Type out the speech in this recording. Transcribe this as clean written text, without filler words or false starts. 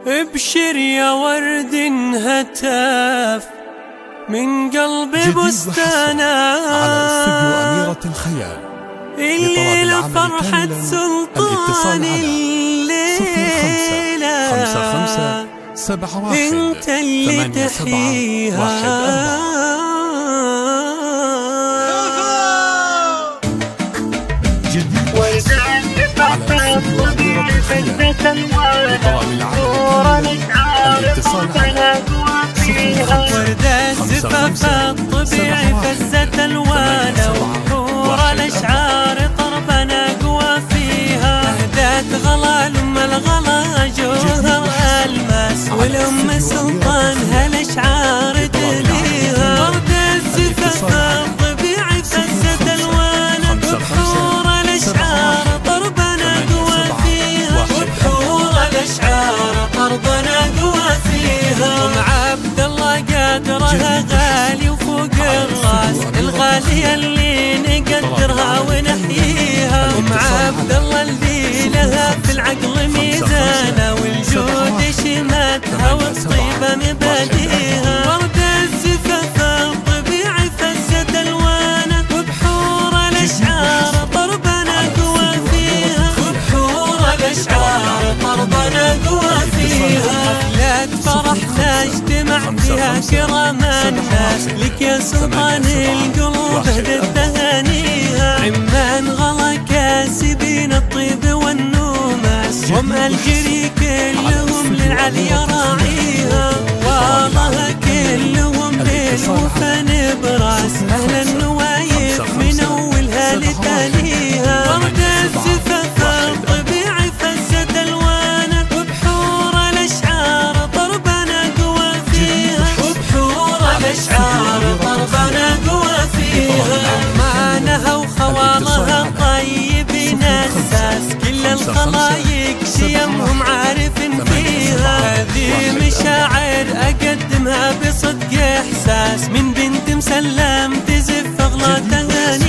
ابشر يا ورد هتاف من قلب بستانا على استوديو أميرة الخيال. الليلة فرحة سلطان الليلة 5571 انت اللي تحييها. وردة الزفاف الطبيعي فزت الوانه وحور الاشعار طربنا قوى فيها. اهدت غلا لام الغلا جوهر الماس والام سلطان هالاشعار تليها. وردة الزفاف الطبيعي فزت الوانه وحور الاشعار طربنا قوى فيها. وبحور الاشعار طربنا قوى فيها. عبد الله قدرها غالي وفوق الراس الغالية اللي نقدرها ونحييها. عبد الله اللي لها في العقل ميزانة والجود شماتها والطيبة مباديها. ورد الزفاف الطبيعي فزت الوانه وبحور الاشعار طربنا قوى فيها. وبحور الاشعار طربنا قوى فيها. حفلة فرحنا اجتمع فيها كرام الناس لك يا سلطان القلوب اهدت تهانيها. عمان غلا كاسبين الطيب والنوماس هم الجري كلهم للعلي راعيها. والله كلهم للوفا نبراس اهل النوايف من اولها لتاليها. ورد الزفاف الطبيعي فزت الوانه وبحور الاشعار طربنا قوى فيها. وبحور الاشعار طربنا قوى فيها. عمانها وخواضها الطيبين اساس كل الخلايق شيمهم عارف فيها. هذه مشاعر اقدمها بصدق احساس من بنت مسلم تزف اغلى تهاني.